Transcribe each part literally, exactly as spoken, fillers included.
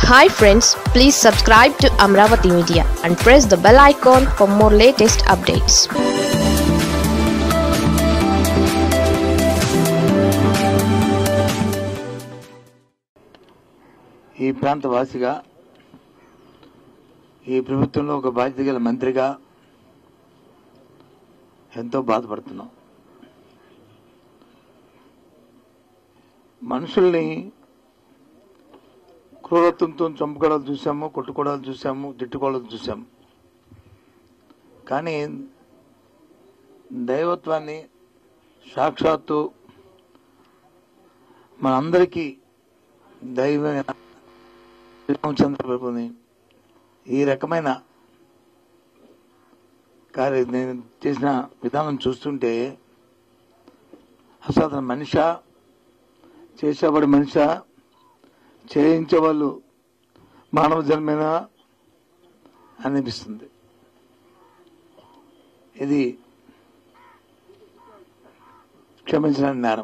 Hi friends, please subscribe to Amravati Media and press the bell icon for more latest updates. ఈ ప్రాంత వాసిగా ఈ ప్రభుత్వంలో ఒక బాధ్యత గల మంత్రిగా ఎంతో బాధపడుతున్నాం. మనుషుల్ని క్రూరత్వంతో చంపుకోవడాలు చూసాము, కొట్టుకోవడాలు చూసాము, తిట్టుకోవడాలు చూసాము. కానీ దైవత్వాన్ని సాక్షాత్తు మనందరికీ దైవమైన శ్రీరామచంద్ర ప్రభుని ఈ రకమైన కార్య నేను చేసిన విధానం చూస్తుంటే అసలు అతను మనిషా, చేసేవాడు మనిషా, చేయించేవాళ్ళు మానవ జన్మేనా అనిపిస్తుంది. ఇది క్షమించడానికి నేరం,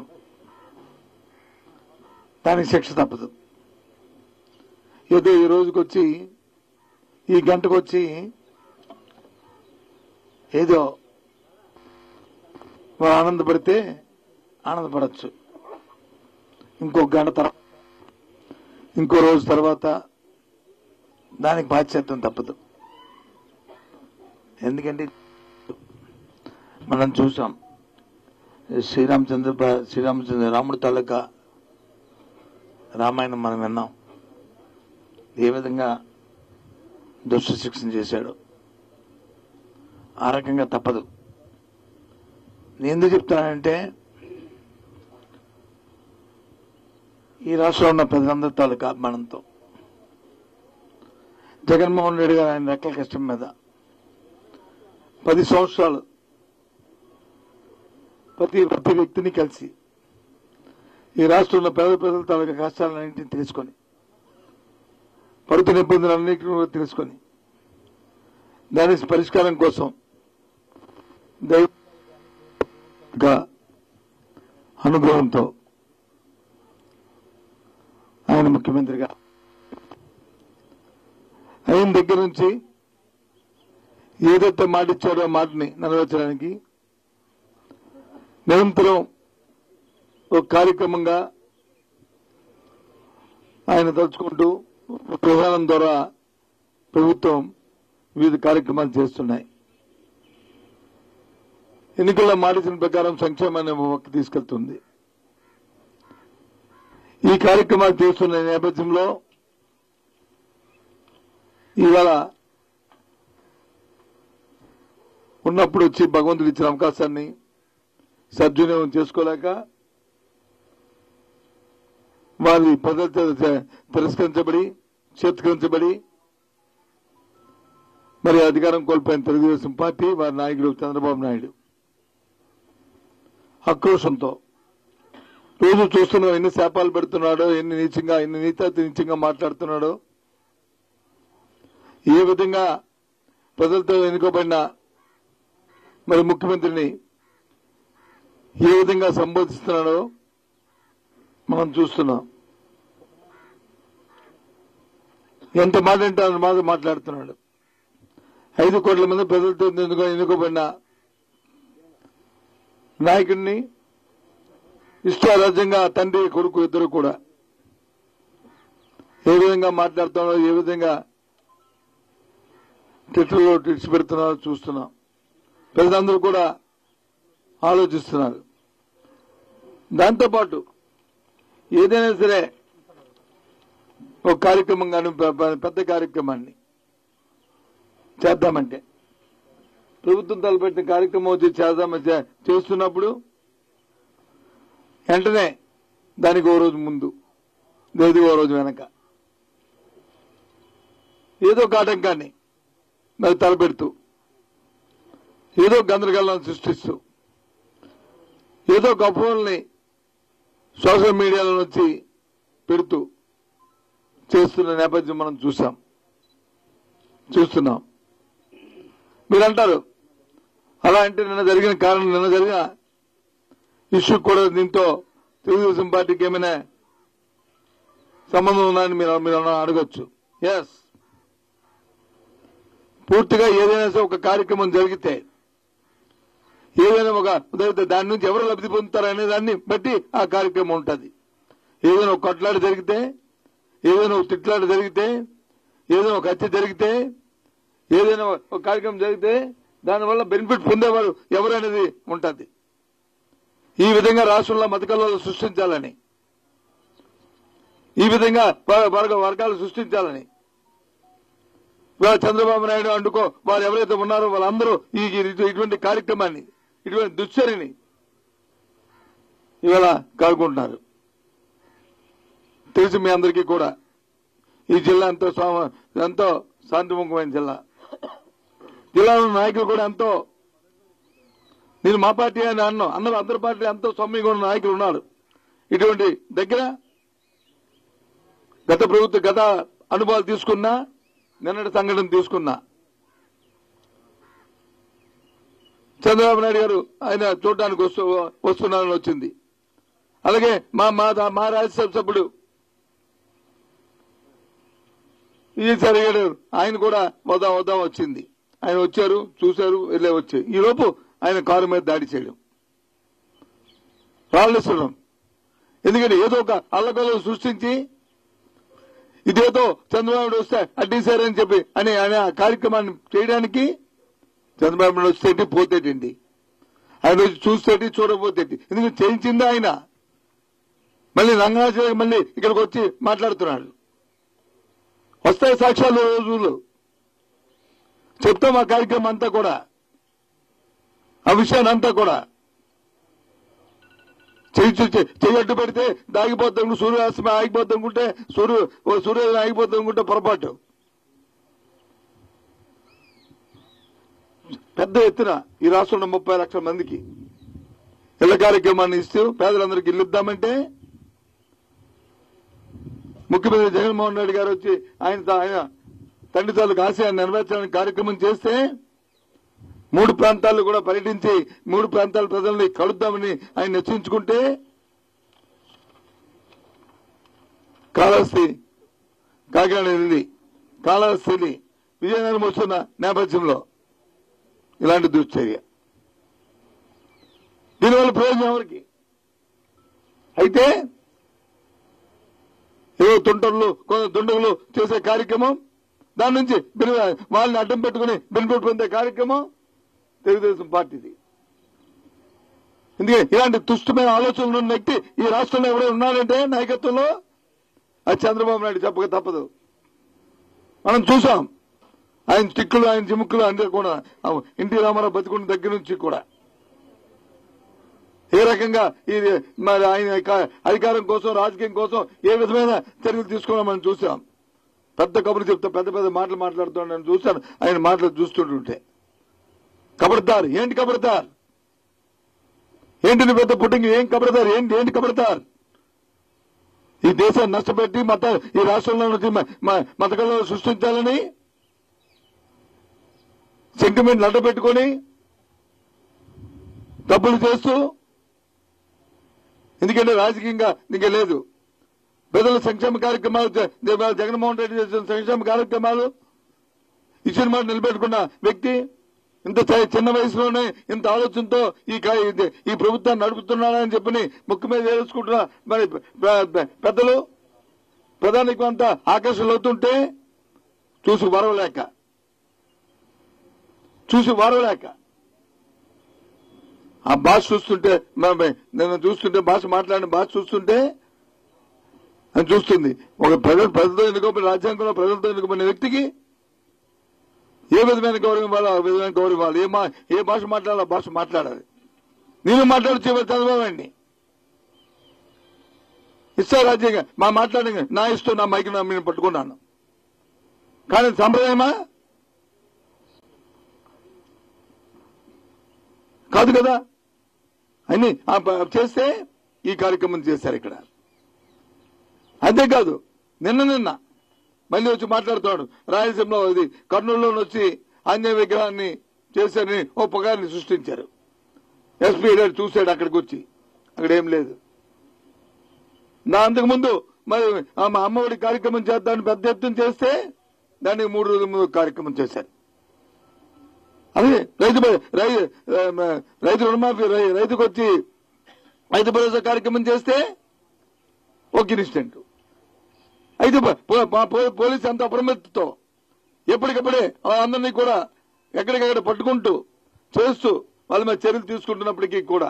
దానికి శిక్ష తప్పదు. ఏదో ఈ రోజుకొచ్చి ఈ గంటకొచ్చి ఏదో వాళ్ళు ఆనందపడితే ఆనందపడచ్చు, ఇంకో గంట తర్వాత ఇంకో రోజు తర్వాత దానికి బాధ్యత్వం తప్పదు. ఎందుకంటే మనం చూసాం శ్రీరామచంద్ర శ్రీరామచంద్ర రాముడి తాలూకా రామాయణం మనం విన్నాం, ఏ విధంగా దుష్ట శిక్షణ చేశాడు. ఆ రకంగా తప్పదు. నేను ఎందుకు చెప్తానంటే ఈ రాష్ట్రంలో ఉన్న ప్రజలందరి తాలూకా అభిమానంతో జగన్మోహన్ రెడ్డి గారు ఆయన రెక్కల కష్టం మీద పది సంవత్సరాలు ప్రతి ప్రతి వ్యక్తిని కలిసి ఈ రాష్ట్రంలో పేద ప్రజల తాలూకా కష్టాలన్నింటినీ తెలుసుకొని, పడుతున్న ఇబ్బందులన్నింటినీ కూడా తెలుసుకొని దాని పరిష్కారం కోసం దైవ అనుగ్రహంతో ఆయన ముఖ్యమంత్రిగా ఆయన దగ్గర నుంచి ఏదైతే మాట ఇచ్చాడో ఆ మాటని నెరవేర్చడానికి నిరంతరం ఒక కార్యక్రమంగా ఆయన తలుచుకుంటూ ప్రధానం ద్వారా ప్రభుత్వం వివిధ కార్యక్రమాలు చేస్తున్నాయి. ఎన్నికల్లో మాటిచిన ప్రకారం సంక్షేమాన్ని పక్క తీసుకెళ్తుంది. ఈ కార్యక్రమాలు చేస్తున్న నేపథ్యంలో ఇవాళ ఉన్నప్పుడు వచ్చి భగవంతుడు ఇచ్చిన అవకాశాన్ని సద్వినియోగం చేసుకోలేక వారి పద్ధతి తిరస్కరించబడి చేత్కరించబడి మరి అధికారం కోల్పోయిన తెలుగుదేశం పార్టీ వారి నాయకుడు చంద్రబాబు నాయుడు ఆక్రోశంతో రోజు చూస్తున్నాం ఎన్ని శాపాలు పెడుతున్నాడో, ఎన్ని నీచంగా ఎన్ని నీచాతి నీచంగా మాట్లాడుతున్నాడో, ఏ విధంగా ప్రజలతో ఎన్నుకోబడిన మరి ముఖ్యమంత్రిని ఏ విధంగా సంబోధిస్తున్నాడో మనం చూస్తున్నాం. ఎంత మాట అంటే అంత మాట మాట్లాడుతున్నాడు. ఐదు కోట్ల మంది ప్రజలతో ఎన్నుకోబడిన నాయకుడిని ఇష్టారాజ్యంగా తండ్రి కొడుకు ఇద్దరు కూడా ఏ విధంగా మాట్లాడుతున్నారో, ఏ విధంగా ట్విట్టర్లో ట్వీట్స్ పెడుతున్నారో చూస్తున్నాం. ప్రజలందరూ కూడా ఆలోచిస్తున్నారు. దాంతోపాటు ఏదైనా సరే ఒక కార్యక్రమం కానీ పెద్ద కార్యక్రమాన్ని చేద్దామంటే ప్రభుత్వం తలపెట్టిన కార్యక్రమం వచ్చి చేద్దామని చేస్తున్నప్పుడు వెంటనే దానికి ఓ రోజు ముందు లేదు ఓ రోజు వెనక ఏదో ఆటంకాన్ని మరి తలపెడుతూ ఏదో గందరగోళాన్ని సృష్టిస్తూ ఏదో గొప్పల్ని సోషల్ మీడియాలో వచ్చి పెడుతూ చేస్తున్న నేపథ్యం మనం చూసాం చూస్తున్నాం. మీరంటారు అలా అంటే నిన్న జరిగిన కారణం నిన్న జరిగిన ఇష్యూ కూడా దీంతో తెలుగుదేశం పార్టీకి ఏమైనా సంబంధం ఉందని మీరు మీరు అడగొచ్చు. ఎస్, పూర్తిగా ఏదైనా సరే ఒక కార్యక్రమం జరిగితే ఏదైనా ఒక దాని నుంచి ఎవరు లబ్ధి పొందుతారు అనే దాన్ని బట్టి ఆ కార్యక్రమం ఉంటుంది. ఏదైనా ఒక కొట్లాట జరిగితే, ఏదైనా ఒక తిట్లాట జరిగితే, ఏదైనా ఒక హత్య జరిగితే, ఏదైనా ఒక కార్యక్రమం జరిగితే దానివల్ల బెనిఫిట్ పొందేవారు ఎవరు అనేది ఉంటుంది. ఈ విధంగా రాష్ట్రంలో మత కలహాలు సృష్టించాలని, ఈ విధంగా వర్గాలు సృష్టించాలని చంద్రబాబు నాయుడు అండుకో వారు ఎవరైతే ఉన్నారో వాళ్ళందరూ ఈ ఇటువంటి కార్యక్రమాన్ని, ఇటువంటి దుశ్చర్యని ఇవాళ కారుకుంటున్నారు. తెలుసు మీ అందరికీ కూడా ఈ జిల్లా ఎంతో ఎంతో శాంతిముఖమైన జిల్లా. జిల్లాలో నాయకులు కూడా ఎంతో, నేను మా పార్టీ అని అన్నాం, అందరూ అందరి పార్టీలు ఎంతో సౌమ్యంగా ఉన్న నాయకులు ఉన్నారు. ఇటువంటి దగ్గర గత ప్రభుత్వ గత అనుభవాలు తీసుకున్నా, నిన్నటి సంఘటన తీసుకున్నా, చంద్రబాబు నాయుడు గారు ఆయన చూడడానికి వస్తూ వస్తున్నారని వచ్చింది. అలాగే మా మా రాజ్యసభ సభ్యుడు ఈసారి ఆయన కూడా వద్దాం వద్దాం వచ్చింది. ఆయన వచ్చారు, చూశారు, వెళ్ళే వచ్చారు. ఈ లోపు ఆయన కారు మీద దాడి చేయడం రాళ్ళేశ్వరం. ఎందుకంటే ఏదో ఒక అల్లకల్లు సృష్టించి ఇదేదో చంద్రబాబు వస్తే అడ్డీసారని చెప్పి అని ఆయన కార్యక్రమాన్ని చేయడానికి చంద్రబాబు నాయుడు వస్తేటి పోతేటండి, ఆయన వచ్చి చూస్తేటి చూడకపోతేటి. ఎందుకంటే చేయించింది ఆయన. మళ్ళీ రంగనాథ మళ్ళీ ఇక్కడికి వచ్చి మాట్లాడుతున్నాడు. వస్తాయి సాక్ష్యాలు రోజులు చెప్తాం. ఆ కార్యక్రమం అంతా కూడా, ఆ విషయాన్ని అంతా కూడా చెయ్యట్టు పెడితే దాగిపోతాం, సూర్యాస్తమయం ఆగిపోతానుకుంటే సూర్యు సూర్యోదయం ఆగిపోతానుకుంటే పొరపాటు. పెద్ద ఎత్తున ఈ రాష్ట్రంలో ముప్పై లక్షల మందికి ఇళ్ల కార్యక్రమాన్ని ఇస్తూ పేదలందరికీ ఇల్లు ఇద్దామంటే ముఖ్యమంత్రి జగన్మోహన్ రెడ్డి గారు వచ్చి ఆయన ఆయన తండ్రి తాలూకు ఆశయాన్ని నెరవేర్చడానికి కార్యక్రమం చేస్తే మూడు ప్రాంతాల్లో కూడా పర్యటించి మూడు ప్రాంతాల ప్రజల్ని కలుద్దామని ఆయన నిశ్చయించుకుంటే కాళహస్తి కాకినాడ వెళ్ళి కాళహస్తిని విజయనగరం వస్తున్న నేపథ్యంలో ఇలాంటి దుశ్చర్య. దీనివల్ల ప్రయోజనం ఎవరికి? అయితే ఏదో తుంటర్లు కొంత దుండగులు చేసే కార్యక్రమం, దాని నుంచి వాళ్ళని అడ్డం పెట్టుకుని బెనిఫిట్ పొందే కార్యక్రమం తెలుగుదేశం పార్టీది. ఎందుకంటే ఇలాంటి తుష్టమైన ఆలోచనలు ఉన్న వ్యక్తి ఈ రాష్ట్రంలో ఎవరైనా ఉన్నారంటే నాయకత్వంలో అది చంద్రబాబు నాయుడు చెప్పక తప్పదు. మనం చూసాం ఆయన టిక్కులు, ఆయన చిముక్కులు అంటే కూడా ఎన్టీ రామారావు బతికున్న దగ్గర నుంచి కూడా ఏ రకంగా ఇది మరి ఆయన అధికారం కోసం, రాజకీయం కోసం ఏ విధమైన చర్యలు తీసుకోవడం మనం చూసాం. పెద్ద కబుర్లు చెప్తా పెద్ద పెద్ద మాటలు మాట్లాడుతున్నాను చూస్తాను. ఆయన మాటలు చూస్తుంటుంటే కబర్దార్ ఏంటి కబర్దార్ ఏంటి పెద్ద పుట్టింగ్ ఏం కబర్దార్ ఏంటి ఏంటి కబర్దార్ ఈ దేశాన్ని నష్టపెట్టి మత ఈ రాష్ట్రంలో నుంచి మతకలను సృష్టించాలని సెంటిమెంట్ అడ్డపెట్టుకుని డబ్బులు చేస్తూ, ఎందుకంటే రాజకీయంగా ఇంకా లేదు. ప్రజల సంక్షేమ కార్యక్రమాలు జగన్మోహన్ రెడ్డి చేసిన సంక్షేమ కార్యక్రమాలు ఇచ్చిన మాట నిలబెట్టుకున్న వ్యక్తి ఇంత చిన్న వయసులోనే ఇంత ఆలోచనతో ఈ ఈ ప్రభుత్వాన్ని నడుపుతున్నాడని చెప్పని ముక్కు మీద వేసుకుంటున్న మరి పెద్దలు ప్రధానికి అంతా ఆకర్షణలు అవుతుంటే చూసి వరవలేక చూసి వారలేక ఆ భాష చూస్తుంటే నేను చూస్తుంటే భాష మాట్లాడిన భాష చూస్తుంటే అని చూస్తుంది. ఒక ప్రజలు ప్రజలతో ఎన్నుకోబడిన రాజ్యాంగంలో ప్రజలతో ఎన్నుకోబడిన వ్యక్తికి ఏ విధమైన గౌరవం ఇవ్వాలో ఆ విధమైన గౌరవం ఇవ్వాలి. ఏ మా ఏ భాష మాట్లాడాలో ఆ భాష మాట్లాడాలి. నేను మాట్లాడచ్చు చంద్రబాబు అండి ఇస్తా రాజ్యాంగం మా మాట్లాడే నా ఇష్టం, నా మైకి నేను పట్టుకున్నాను. కానీ సంప్రదాయమా కాదు కదా అని చేస్తే ఈ కార్యక్రమం చేశారు ఇక్కడ. అంతేకాదు నిన్న నిన్న మళ్ళీ వచ్చి మాట్లాడుతున్నాడు రాయలసీమలో ఇది కర్నూలులో వచ్చి ఆంజనేయ విగ్రహాన్ని చేశారని ఓ పొగారిని సృష్టించారు. ఎస్పీ చూశాడు అక్కడికి వచ్చి, అక్కడ ఏం లేదు. నా అంతకుముందు మరి మా అమ్మఒడి కార్యక్రమం చేద్దామని పెద్ద ఎత్తున చేస్తే దానికి మూడు రోజుల ముందు కార్యక్రమం చేశారు. అదే రైతు రైతు రుణమాఫీ రైతుకు వచ్చి రైతు భరోసా కార్యక్రమం చేస్తే ఒక ఇన్సిడెంట్. అయితే పోలీసు అంత అప్రమత్తతో ఎప్పటికప్పుడే అందరినీ కూడా ఎక్కడికక్కడ పట్టుకుంటూ చేస్తూ వాళ్ళ మీద చర్యలు తీసుకుంటున్నప్పటికీ కూడా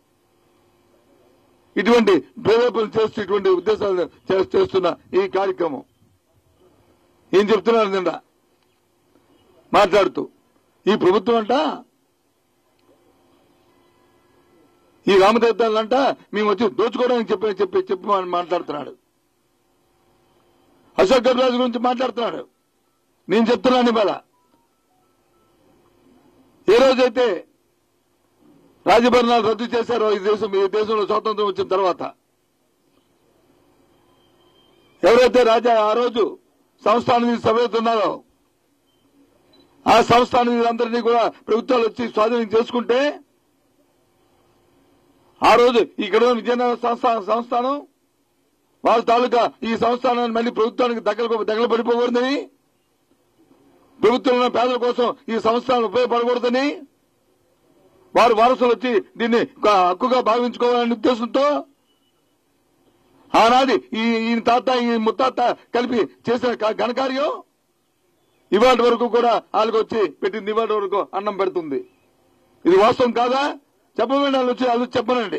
ఇటువంటి ప్రేరేపణలు చేస్తూ ఇటువంటి ఉద్దేశాలు చేస్తున్న ఈ కార్యక్రమం ఏం చెప్తున్నారు నిన్న మాట్లాడుతూ, ఈ ప్రభుత్వం అంట ఈ రామతీర్థాలంట మేము వచ్చి దోచుకోవడానికి చెప్పి చెప్పి చెప్పి మాట్లాడుతున్నాడు. అశోక్ గజరాజు గురించి మాట్లాడుతున్నాడు. నేను చెప్తున్నాను ఇవాళ, ఏ రోజైతే రాజభరణాలు రద్దు చేశారో ఈ దేశం ఈ దేశంలో స్వాతంత్రం వచ్చిన తర్వాత, ఎవరైతే రాజా ఆ రోజు సంస్థాన సభ్యులు ఉన్నారో ఆ సంస్థానందరినీ కూడా ప్రభుత్వాలు వచ్చి స్వాధీనం చేసుకుంటే, ఆ రోజు ఇక్కడ విజయనగరం సంస్థానం వాళ్ళ తాలూకా ఈ సంస్థానాన్ని మళ్లీ ప్రభుత్వానికి దగ్గర దగ్గర పడిపోకూడదని, ప్రభుత్వంలో పేదల కోసం ఈ సంస్థానం ఉపయోగపడకూడదని వారు వారసులు వచ్చి దీన్ని హక్కుగా భావించుకోవాలనే ఉద్దేశంతో ఆనాది ఈ ఈ తాత ఈ ముత్తాత కలిపి చేసిన ఘనకార్యం ఇవాటి వరకు కూడా వాళ్ళకి వచ్చి పెట్టింది, ఇవాటి వరకు అన్నం పెడుతుంది. ఇది వాస్తవం కాదా? చెప్పమండి, వాళ్ళు వచ్చి వాళ్ళు చెప్పనండి.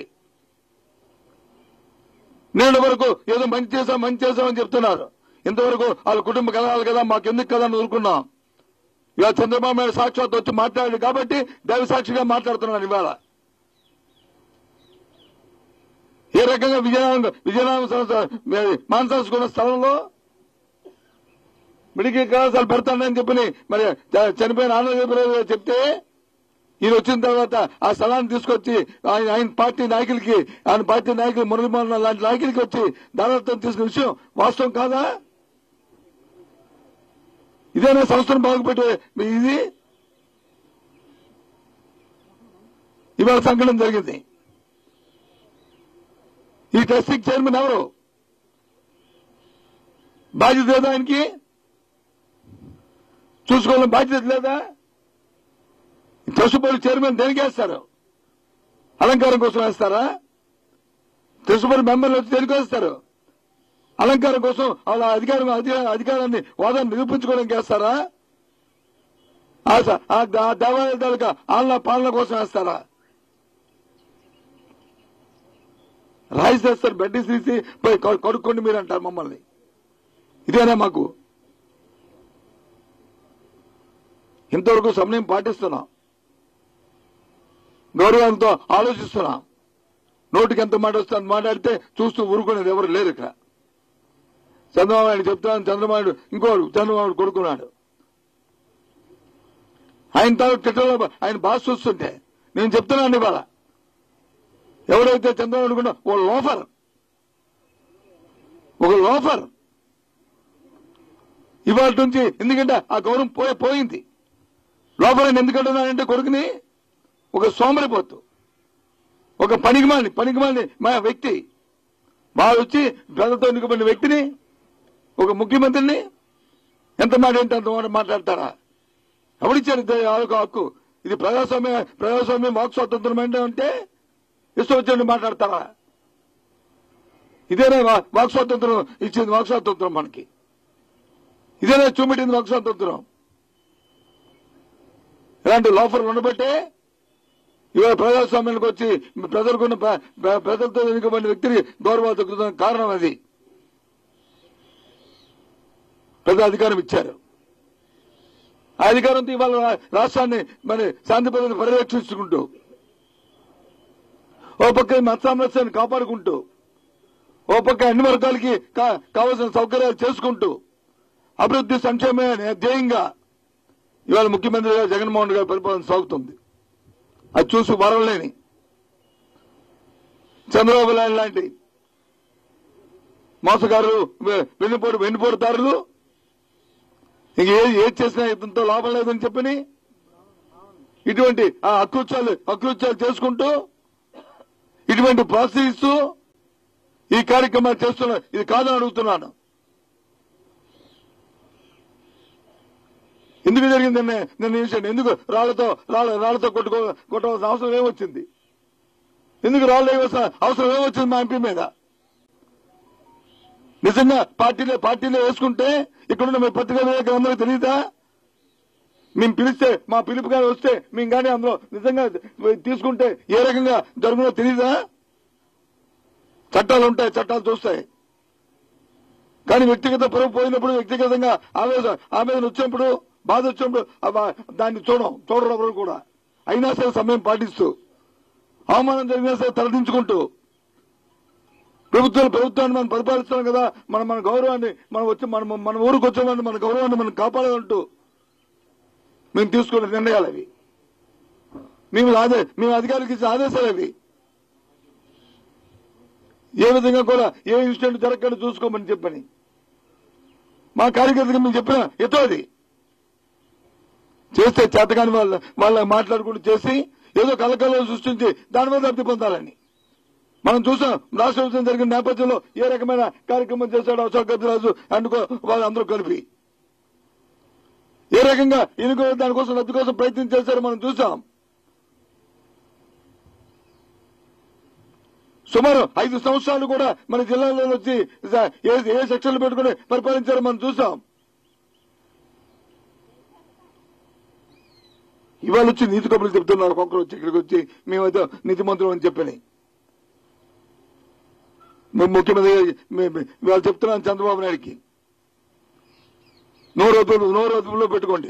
నేటి వరకు ఏదో మంచి చేశాం మంచి చేశామని చెప్తున్నారు. ఇంతవరకు వాళ్ళ కుటుంబ కలగాలి కదా, మాకెందుకు కదా అని ఊరుకున్నాం. ఇవాళ చంద్రబాబు నాయుడు సాక్షాత్ వచ్చి మాట్లాడాడు కాబట్టి దైవ సాక్షిగా మాట్లాడుతున్నాను. ఇవాళ ఏ రకంగా విజయనగరం విజయనగరం మాన్సాసుకున్న స్థలంలో మెడికల్ కళాశాల పెడతానని చెప్పని మరి చనిపోయిన ఆనంద చెప్తే ఈయన వచ్చిన తర్వాత ఆ స్థలాన్ని తీసుకొచ్చి ఆయన ఆయన పార్టీ నాయకులకి ఆయన పార్టీ నాయకులు మురళీమోహన్ లాంటి నాయకులకి వచ్చి దాదాపు తీసుకున్న విషయం వాస్తవం కాదా? ఇదేనా సంస్థను బాగుపెట్టే ఇది? ఇవాళ సంఘటన జరిగింది. ఈ ట్రస్టింగ్ చైర్మన్ ఎవరు? బాధ్యత లేదా ఆయనకి? చూసుకోవాలని బాధ్యత లేదా? ట్రస్ట్ బోర్డు చైర్మన్ దేనికి వేస్తారు? అలంకారం కోసం వేస్తారా? ట్రస్ట్ బోర్డు మెంబర్లు వచ్చి దేనికి వేస్తారు? అలంకారం కోసం వాళ్ళ అధికారం అధికారాన్ని వాదాన్ని నిరూపించుకోవడానికి వేస్తారా? ఆ దేవాలయాలకు ఆలన పాలన కోసం వేస్తారా? రాయి చేస్తారు, బెడ్డి తీసి పోయి కడుక్కోండి మీరు అంటారు మమ్మల్ని. ఇదేనా మాకు? ఇంతవరకు సమయం పాటిస్తున్నాం, గౌరవంతో ఆలోచిస్తున్నాం. నోటికి ఎంత మాట వస్తే అంత మాట్లాడితే చూస్తూ ఊరుకునేది ఎవరు లేరు ఇక్కడ. చంద్రబాబు నాయుడు చెప్తాను, చంద్రబాబు ఇంకోడు చంద్రబాబు కొడుకున్నాడు. ఆయన తాను తిట్టలో ఆయన బాగా చూస్తుంటే నేను చెప్తున్నాను ఇవాళ, ఎవరైతే చంద్రబాబు అనుకున్నా ఓ లోఫర్ ఒక లోఫర్ ఇవాళ నుంచి, ఎందుకంటే ఆ గౌరవం పోయి పోయింది. లోఫర్ అని ఎందుకంటున్నానంటే కొడుకుని ఒక సోమరిపోతు, ఒక పనికిమాలి పనికిమాలి మా వ్యక్తి బాగా వచ్చి ప్రజలతో ఎన్నుకోబడిన వ్యక్తిని, ఒక ముఖ్యమంత్రిని ఎంత మాట ఏంటి అంత మాట మాట్లాడతారా? ఎవరిచ్చారు హక్కు? ఇది ప్రజాస్వామ్య ప్రజాస్వామ్యం వాక్ స్వాతంత్రం అంటే అంటే ఇష్టం వచ్చి మాట్లాడతారా? ఇదేనా వాక్ స్వాతంత్రం ఇచ్చింది? వాక్ స్వాతంత్రం మనకి ఇదేనా చూపెట్టింది వాక్ స్వాతంత్రం? ఇలాంటి లోఫర్లు ఉండబట్టే ఇవాళ ప్రజాస్వామ్యానికి వచ్చి ప్రజలకున్న ప్రజలతో ఎన్నుకోబడిన వ్యక్తిని గౌరవ కారణం అది. ప్రజా అధికారం ఇచ్చారు. ఆ అధికారంతో ఇవాళ రాష్ట్రాన్ని మరి శాంతి భద్రతను పరిరక్షించుకుంటూ, ఓ పక్క మత సామరస్యాన్ని కాపాడుకుంటూ, ఓ పక్క అన్ని వర్గాలకి కావాల్సిన సౌకర్యాలు చేసుకుంటూ, అభివృద్ధి సంక్షేమ ధ్యేయంగా ఇవాళ ముఖ్యమంత్రి గారు జగన్మోహన్ గారి పరిపాలన సాగుతుంది. అది చూసి వరవలేని చంద్రబాబు నాయుడు లాంటి మోసగారులు, వెన్నుపోటు వెన్నుపోటుదారులు ఇంక ఏది చేసినా ఇతంతో లాభం లేదని చెప్పని ఇటువంటి ఆ అకృత్యాలు అకృత్యాలు చేసుకుంటూ, ఇటువంటి ప్రోత్సహిస్తూ ఈ కార్యక్రమాలు చేస్తున్నా ఇది కాదని అడుగుతున్నాను. ఎందుకు జరిగిందనే నేను విషయం ఎందుకు రాళ్లతో రాళ్ళ రాళ్లతో కొట్టుకో కొట్టవలసిన అవసరం ఏమొచ్చింది? ఎందుకు రాళ్ళు వేయవలసిన అవసరం ఏమొచ్చింది మా ఎంపీ మీద? నిజంగా పార్టీలో పార్టీలో వేసుకుంటే ఇక్కడున్న మీ పత్రికా విలేకరులందరికీ తెలియదా? మేము పిలిస్తే మా పిలుపు కానీ వస్తే మేము కానీ అందులో నిజంగా తీసుకుంటే ఏ రకంగా జరుగుతుందో తెలియదా? చట్టాలు ఉంటాయి, చట్టాలు చూస్తాయి. కానీ వ్యక్తిగత పరువు పోయినప్పుడు, వ్యక్తిగతంగా ఆవేదన ఆవేదన వచ్చినప్పుడు, బాధ వచ్చినప్పుడు దాన్ని చూడం చూడరు ఎవరు కూడా. అయినా సరే సమయం పాటిస్తూ, అవమానం జరిగినా సరే తలదించుకుంటూ, ప్రభుత్వాలు ప్రభుత్వాన్ని మనం పరిపాలిస్తున్నాం కదా, మన మన గౌరవాన్ని మనం వచ్చి మన మన ఊరికి వచ్చామని మన గౌరవాన్ని మనం కాపాడాలంటూ మేము తీసుకునే నిర్ణయాలు అవి. మేము అదే మేము అధికారులకు ఇచ్చిన ఆదేశాలు అవి. ఏ విధంగా కూడా ఏ ఇన్సిడెంట్ జరగకుండా చూసుకోమని చెప్పని మా కార్యకర్తగా మేము చెప్పిన ఎతో అది చేస్తే చేతగాని వాళ్ళ వాళ్ళ మాట్లాడుకుంటూ చేసి ఏదో కలకలం సృష్టించి దాని మీద లబ్ధి పొందాలని మనం చూసాం. రాష్ట్ర విభజన జరిగిన నేపథ్యంలో ఏ రకమైన కార్యక్రమం చేశాడు అశోక్ గజరాజు అందుకో వాళ్ళందరూ కలిపి ఏ రకంగా ఈయనకో దానికోసం లబ్ధి కోసం ప్రయత్నం చేశారో మనం చూసాం. సుమారు ఐదు సంవత్సరాలు కూడా మన జిల్లాలో వచ్చి ఏ సెక్షన్లు పెట్టుకుని పరిపాలించారో మనం చూసాం. ఇవాళ వచ్చి నీతి కబుర్లు చెప్తున్నారు. ఒక్కొక్కరు వచ్చి ఇక్కడికి వచ్చి మేమైతే నీతిమంతులు అని చెప్పని ముఖ్యమంత్రి ఇవాళ చెప్తున్నాను చంద్రబాబు నాయుడికి, నోరు అదుపులో నోరు అదుపులో పెట్టుకోండి.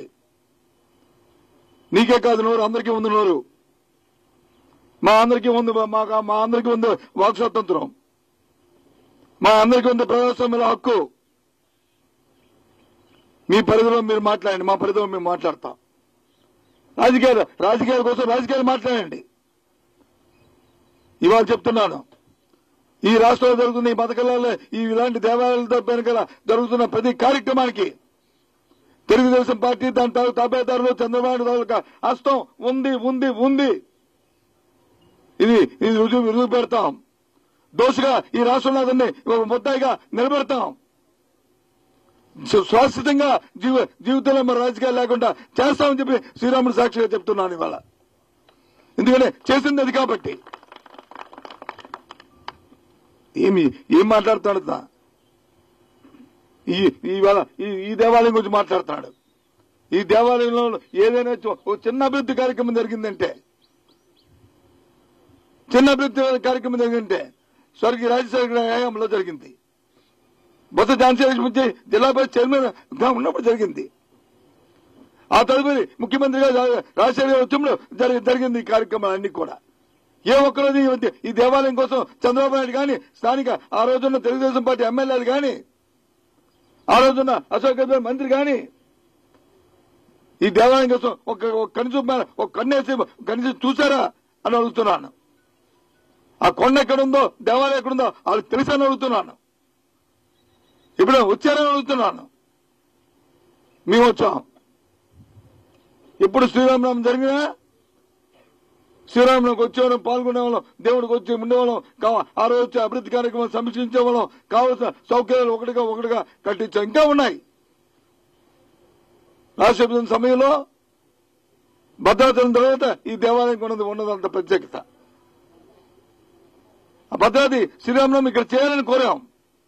నీకే కాదు నోరు, అందరికీ ఉంది నోరు. మా అందరికీ ఉంది మాకు మా అందరికీ ఉంది వాక్ స్వాతంత్రం, మా అందరికీ ఉంది ప్రజాస్వామ్య హక్కు. మీ పరిధిలో మీరు మాట్లాడండి, మా పరిధిలో మేము మాట్లాడతాం. రాజకీయాలు రాజకీయాల కోసం రాజకీయాలు మాట్లాడండి. ఇవాళ చెప్తున్నాను, ఈ రాష్ట్రంలో జరుగుతున్న ఈ పథకాలలో ఈ ఇలాంటి దేవాలయాలతో వెనకాల జరుగుతున్న ప్రతి కార్యక్రమానికి తెలుగుదేశం పార్టీ దాని తాబేదారులు చంద్రబాబు నాయుడు హస్తం ఉంది ఉంది ఉంది ఇది ఇది రుజువు రుజువు పెడతాం. దోషగా ఈ రాష్ట్రంలో అతన్ని ఒక ముద్దాయిగా నిలబెడతాం. శాశ్వతంగా జీవ జీవితంలో మరి రాజకీయాలు లేకుండా చేస్తామని చెప్పి శ్రీరాముడు సాక్షిగా చెప్తున్నాను ఇవాళ. ఎందుకంటే చేసింది అది కాబట్టి. ఏమి ఏం మాట్లాడుతున్నాడు ఈ ఇవాళ ఈ దేవాలయం గురించి మాట్లాడుతున్నాడు. ఈ దేవాలయంలో ఏదైనా ఒక చిన్న అభివృద్ధి కార్యక్రమం జరిగిందంటే చిన్న అభివృద్ధి కార్యక్రమం జరిగిందంటే స్వర్గీయ రాజశేఖర హయాంలో జరిగింది. బొత్స ఝాన్సీ లక్ష్మి జిల్లా పరిషత్ చైర్మన్ గా ఉన్నప్పుడు జరిగింది. ఆ తదుపరి ముఖ్యమంత్రిగా రాజశేఖర ఉద్యమంలో జరిగింది ఈ కార్యక్రమాలన్నీ కూడా. ఏ ఒక్కరోజు ఈ దేవాలయం కోసం చంద్రబాబు నాయుడు కానీ స్థానిక ఆ రోజున్న తెలుగుదేశం పార్టీ ఎమ్మెల్యేలు కానీ ఆ రోజున్న అశోక్ గజరాజు మంత్రి కానీ ఈ దేవాలయం కోసం ఒక కనీసం ఒక కన్నేసి కనీసం చూసారా అని అడుగుతున్నాను. ఆ కొండ ఎక్కడుందో దేవాలయం ఎక్కడుందో వాళ్ళకి తెలుసని అడుగుతున్నాను. ఇప్పుడు వచ్చారని అడుగుతున్నాను. మేము వచ్చాం. ఇప్పుడు శ్రీరామనామం జరిగినా శ్రీరాములకు వచ్చేవాళ్ళం, పాల్గొనేవాళ్ళం, దేవుడికి వచ్చి ఉండేవాళ్ళం, ఆ రోజు వచ్చే అభివృద్ధి కార్యక్రమం సమీక్షించేవాళ్ళం, కావలసిన సౌకర్యాలు ఒకటిగా ఒకటిగా కట్టించాం. ఇంకా ఉన్నాయి. రాష్ట్ర విభజన సమయంలో భద్రాచలం తర్వాత ఈ దేవాలయం ఉన్నది ఉన్నదంత ప్రత్యేకత. ఆ భద్రాద్రి శ్రీరామనామం ఇక్కడ చేయాలని కోరాం.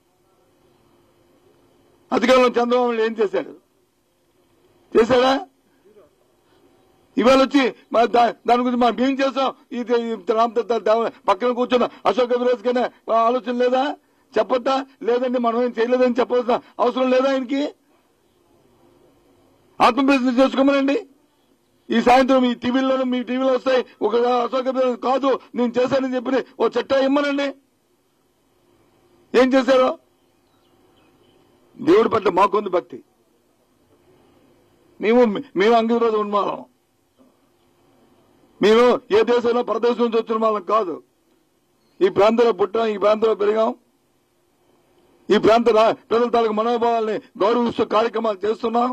అధికారంలో చంద్రబాబు నాయుడు ఏం చేశాడు? చేశాడా? ఇవాళ వచ్చి దాని గురించి మనం ఏం చేస్తాం? ఇది పక్కన కూర్చున్న అశోక్ గజరాజ్ కన్నా ఆలోచన లేదా? చెప్పొద్దా? లేదండి మనం ఏం చేయలేదని చెప్పవలసిన అవసరం లేదా? ఆయనకి ఆత్మప్రశ్న చేసుకోమనండి. ఈ సాయంత్రం ఈ టీవీలోనూ మీ టీవీలో వస్తాయి. ఒక అశోక్ గజరాజ్ కాదు నేను చేశానని చెప్పి ఓ చట్టా ఇమ్మనండి. ఏం చేశారో? దేవుడి పట్ల మాకుంది భక్తి. మేము మేము అంగీరోజు ఉన్మాలం. మేము ఏ దేశంలో పరదేశం నుంచి వచ్చిన వాళ్ళం కాదు. ఈ ప్రాంతంలో పుట్టాం, ఈ ప్రాంతంలో పెరిగాం. ఈ ప్రాంత ప్రజల తాలూకు మనోభావాల్ని గౌరవిస్తూ కార్యక్రమాలు చేస్తున్నాం.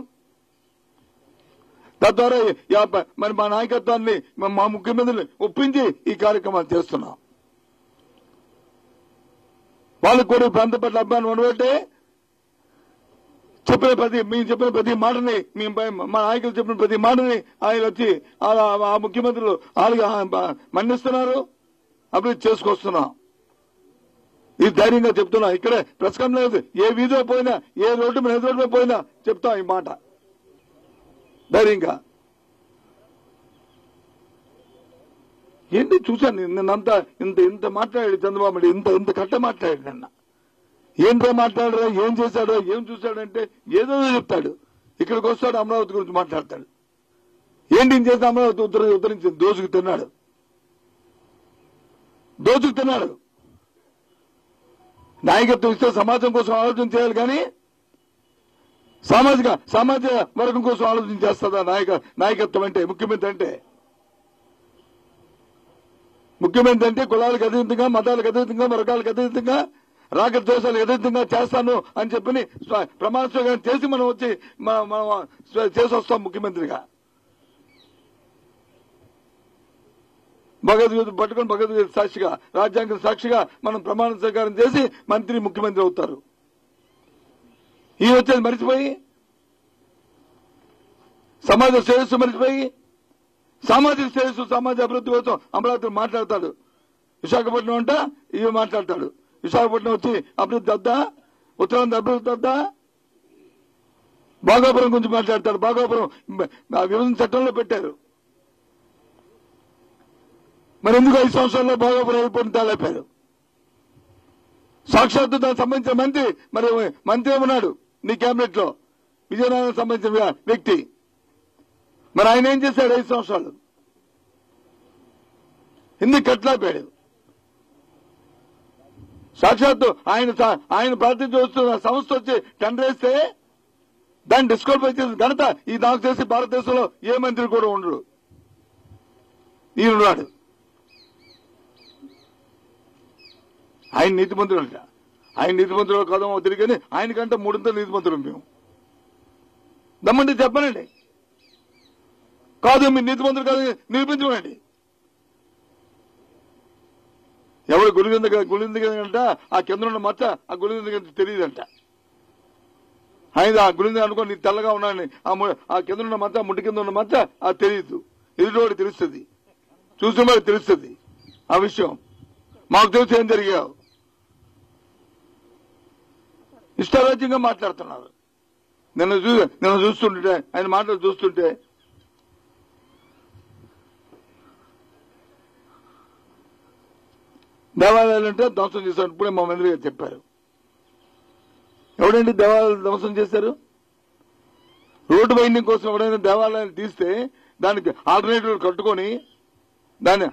తద్వారా మరి మా నాయకత్వాన్ని మా ముఖ్యమంత్రిని ఒప్పించి ఈ కార్యక్రమాలు చేస్తున్నాం. వాళ్ళకు కూడా ప్రాంతం పట్ల అభిమానం ఉండబట్టే చెప్పిన ప్రతి మేము చెప్పిన ప్రతి మాటని మేము మా నాయకులు చెప్పిన ప్రతి మాటని ఆయన వచ్చి ఆ ముఖ్యమంత్రులు వాళ్ళు మన్నిస్తున్నారు, అభివృద్ధి చేసుకొస్తున్నాం. ఇది ధైర్యంగా చెప్తున్నా. ఇక్కడే ప్రెస్ కాన్ఫరెన్స్ ఏ వీధిలో పోయినా ఏ రోడ్డు మీద రోడ్డు మీద పోయినా చెప్తాం ఈ మాట ధైర్యంగా. ఏంటి చూశాను నిన్నంతా ఇంత ఇంత మాట్లాడాడు చంద్రబాబు నాయుడు, ఇంత ఇంత కట్ట మాట్లాడాడు నిన్న. ఏంటో మాట్లాడరా, ఏం చేశాడో, ఏం చూశాడంటే ఏదో చెప్తాడు. ఇక్కడికి వస్తాడు అమరావతి గురించి మాట్లాడతాడు. ఏంటి చేస్తే అమరావతి ఉత్తర ఉత్తరించి దోచుకు తిన్నాడు దోచుకు తిన్నాడు నాయకత్వం ఇస్తే సమాజం కోసం ఆలోచన చేయాలి కానీ సామాజిక సామాజిక వర్గం కోసం ఆలోచన చేస్తుందా నాయక నాయకత్వం అంటే? ముఖ్యమంత్రి అంటే ముఖ్యమంత్రి అంటే కులాలకు అతీతంగా, మతాలకు అతీతంగా, వర్గాలకు అతీతంగా, రాగ దోషాలకు అతీతంగా చేస్తాను అని చెప్పి ప్రమాణ స్వీకారం చేసి మనం వచ్చి మనం చేసి వస్తాం ముఖ్యమంత్రిగా. భగవద్గీత పట్టుకుని భగవద్గీత సాక్షిగా, రాజ్యాంగం సాక్షిగా మనం ప్రమాణ స్వీకారం చేసి మంత్రి ముఖ్యమంత్రి అవుతారు. ఈ వచ్చేది మరిచిపోయి సమాజ శ్రేయస్సు మరిచిపోయి సామాజిక శ్రేయస్సు, సమాజ అభివృద్ధి కోసం అమరావతి మాట్లాడతాడు. విశాఖపట్నం అంట ఇవి మాట్లాడతాడు. విశాఖపట్నం వచ్చి అభివృద్ధి వద్దా, ఉత్తరాంధ్ర అభివృద్ధి వద్దా, భాగోపురం గురించి మాట్లాడతాడు. భాగోపురం విభజన చట్టంలో పెట్టారు, మరి ఎందుకు ఐదు సంవత్సరాల్లో భాగోపురం వెళ్ళిపోయిన తేలేపారు? సాక్షాత్తు దానికి సంబంధించిన మంత్రి, మరి మంత్రి ఏమన్నాడు నీ కేబినెట్ లో, విజయనగరం సంబంధించిన వ్యక్తి, మరి ఆయన ఏం చేశాడు ఐదు సంవత్సరాలు? ఎందుకు కట్లాపాడు? సాక్షాత్తు ఆయన ఆయన ప్రాతినిధ్యం వస్తున్న సంస్థ వచ్చి టెండర్ వేస్తే దాన్ని డిస్క్వాలిఫై చేసిన ఘనత ఈ నాకు చేసి భారతదేశంలో ఏ మంత్రి కూడా ఉండరు. ఈయనన్నాడు ఆయన నీతిమంతుడు అంట. ఆయన నీతిమంతుడు కాదమో తిరిగి ఆయనకంటే మూడింతలు నీతిమంతుడు మేము. దమ్మంటే చెప్పనండి, కాదు మీరు నీతిమంతుడు కాదు నిరూపించమండి. ఎవరు గులింద గులిందంట ఆ కింద ఉన్న మచ్చ ఆ గులింద తెలియదంట. ఆయన ఆ గులింద అనుకో నీ తెల్లగా ఉన్నాడని ఆ కింద ఉన్న మచ్చ, ముట్టి కింద ఉన్న మచ్చ అది తెలియదు. ఎదుటివాడికి తెలుస్తుంది, చూసిన వాడికి తెలుస్తుంది ఆ విషయం. మాకు తెలిసి ఏం జరిగావు ఇష్టారాజ్యంగా మాట్లాడుతున్నారు. నిన్న చూ నిన్న చూస్తుంటే ఆయన మాటలు చూస్తుంటే దేవాలయాలు అంటే ధ్వంసం చేశారు. ఇప్పుడే మా మంత్రి గారు చెప్పారు. ఎవడండి దేవాలయాలు ధ్వంసం చేశారు? రోడ్డు వైండింగ్ కోసం ఎవడైనా దేవాలయాన్ని తీస్తే దానికి ఆల్టర్నేటివ్ కట్టుకొని దాన్ని